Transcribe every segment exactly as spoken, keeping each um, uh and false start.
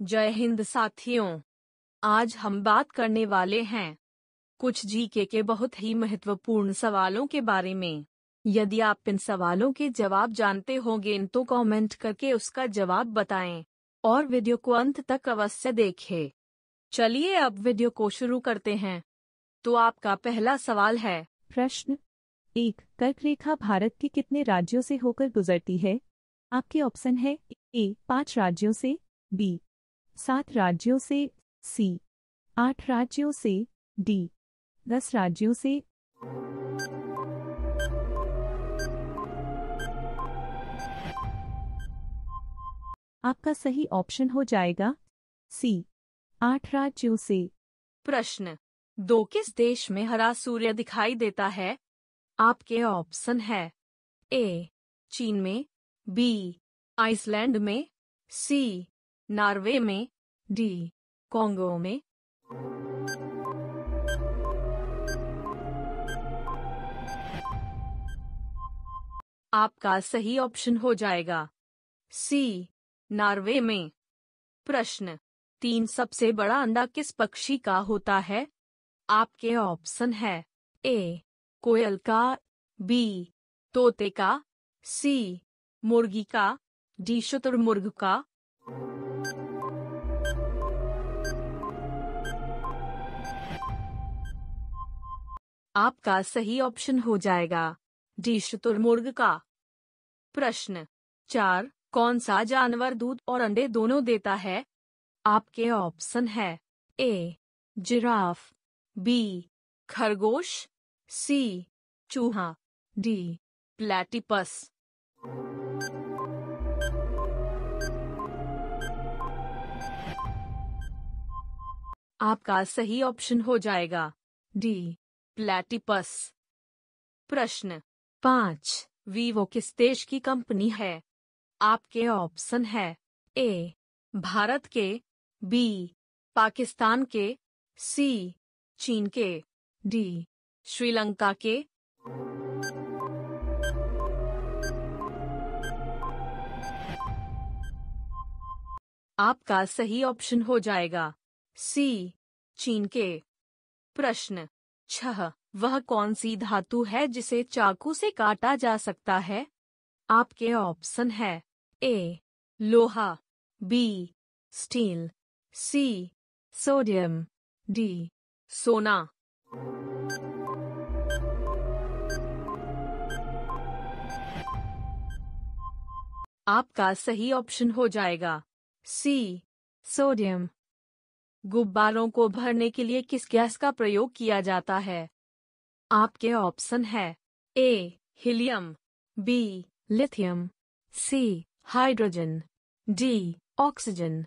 जय हिंद साथियों, आज हम बात करने वाले हैं कुछ जीके के बहुत ही महत्वपूर्ण सवालों के बारे में। यदि आप इन सवालों के जवाब जानते होंगे तो कमेंट करके उसका जवाब बताएं और वीडियो को अंत तक अवश्य देखें। चलिए अब वीडियो को शुरू करते हैं। तो आपका पहला सवाल है। प्रश्न एक, कर्क रेखा भारत के कितने राज्यों से होकर गुजरती है? आपके ऑप्शन है ए पाँच राज्यों से, बी सात राज्यों से, सी आठ राज्यों से, डी दस राज्यों से। आपका सही ऑप्शन हो जाएगा सी आठ राज्यों से। प्रश्न दो, किस देश में हरा सूर्य दिखाई देता है? आपके ऑप्शन है ए चीन में, बी आइसलैंड में, सी नॉर्वे में, डी कोंगो में। आपका सही ऑप्शन हो जाएगा सी नॉर्वे में। प्रश्न तीन, सबसे बड़ा अंडा किस पक्षी का होता है? आपके ऑप्शन है ए कोयल का, बी तोते का, सी मुर्गी का, डी शुतुरमुर्ग का। आपका सही ऑप्शन हो जाएगा डी शुतुरमुर्ग का। प्रश्न चार, कौन सा जानवर दूध और अंडे दोनों देता है? आपके ऑप्शन है ए जिराफ, बी खरगोश, सी चूहा, डी प्लेटिपस। आपका सही ऑप्शन हो जाएगा डी प्लेटिपस। प्रश्न पाँच, वीवो किस देश की कंपनी है? आपके ऑप्शन है ए भारत के, बी पाकिस्तान के, सी चीन के, डी श्रीलंका के। आपका सही ऑप्शन हो जाएगा सी चीन के। प्रश्न छह, वह कौन सी धातु है जिसे चाकू से काटा जा सकता है? आपके ऑप्शन है ए लोहा, B steel, C sodium, D सोना। आपका सही ऑप्शन हो जाएगा सी सोडियम। गुब्बारों को भरने के लिए किस गैस का प्रयोग किया जाता है? आपके ऑप्शन है A helium, B lithium, C hydrogen, D oxygen.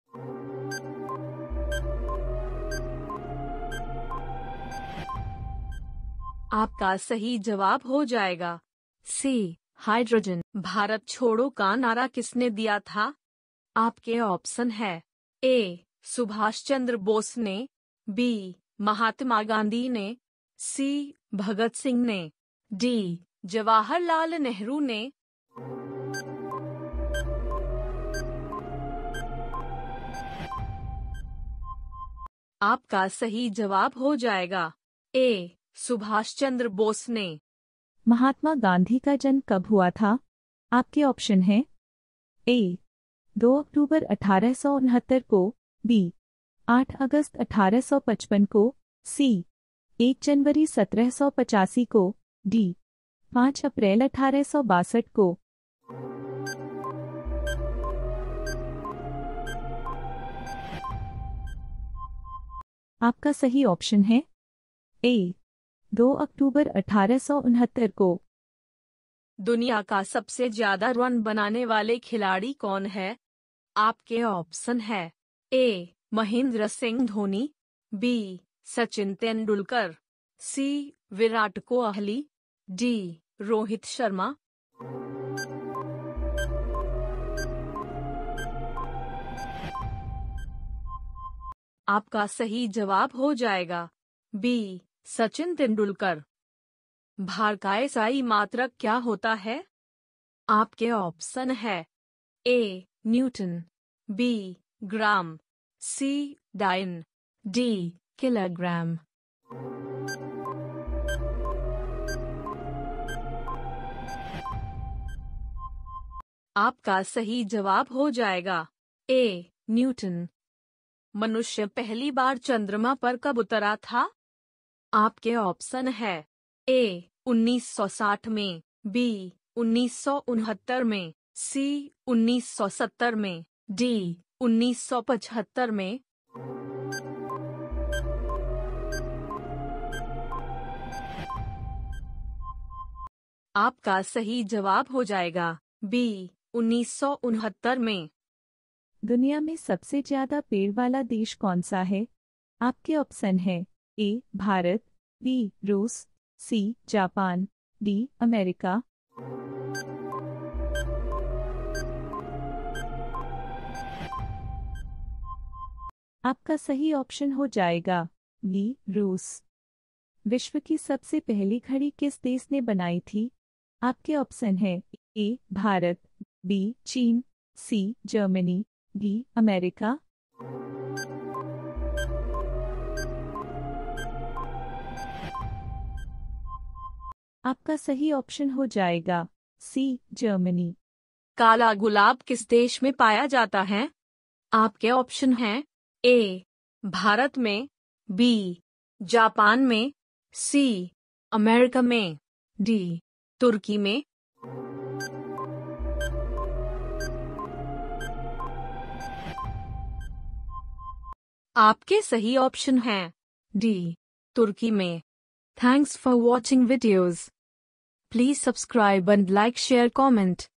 आपका सही जवाब हो जाएगा सी हाइड्रोजन। भारत छोड़ो का नारा किसने दिया था? आपके ऑप्शन है ए सुभाष चंद्र बोस ने, बी महात्मा गांधी ने, सी भगत सिंह ने, डी जवाहरलाल नेहरू ने। आपका सही जवाब हो जाएगा ए सुभाष चंद्र बोस ने। महात्मा गांधी का जन्म कब हुआ था? आपके ऑप्शन हैं ए दो अक्टूबर अठारह सौ उनहत्तर को, बी आठ अगस्त अठारह सौ पचपन को, सी एक जनवरी सत्रह सौ पचासी को, डी पाँच अप्रैल अठारह सौ बासठ को। आपका सही ऑप्शन है ए दो अक्टूबर अठारह सौ उनहत्तर को। दुनिया का सबसे ज्यादा रन बनाने वाले खिलाड़ी कौन है? आपके ऑप्शन है A Mahendra Singh Dhoni, B Sachin Tendulkar, C Virat Kohli, D Rohit Sharma. आपका सही जवाब हो जाएगा बी सचिन तेंदुलकर। भार का एसआई मात्रक क्या होता है? आपके ऑप्शन है A newton, B gram, C dyne, D kilogram. आपका सही जवाब हो जाएगा ए न्यूटन। मनुष्य पहली बार चंद्रमा पर कब उतरा था? आपके ऑप्शन है ए उन्नीस सौ साठ में, बी उन्नीस सौ उनहत्तर में, सी उन्नीस सौ सत्तर में, डी उन्नीस सौ पचहत्तर में। आपका सही जवाब हो जाएगा बी उन्नीस सौ उनहत्तर में। दुनिया में सबसे ज्यादा पेड़ वाला देश कौन सा है? आपके ऑप्शन है ए भारत, बी रूस, सी जापान, डी अमेरिका। आपका सही ऑप्शन हो जाएगा बी रूस। विश्व की सबसे पहली घड़ी किस देश ने बनाई थी? आपके ऑप्शन है ए भारत, बी चीन, सी जर्मनी, डी अमेरिका। आपका सही ऑप्शन हो जाएगा सी जर्मनी। काला गुलाब किस देश में पाया जाता है? आपके ऑप्शन हैं ए भारत में, बी जापान में, सी अमेरिका में, डी तुर्की में। आपके सही ऑप्शन हैं डी तुर्की में। Thanks for watching videos. Please subscribe and like share comment.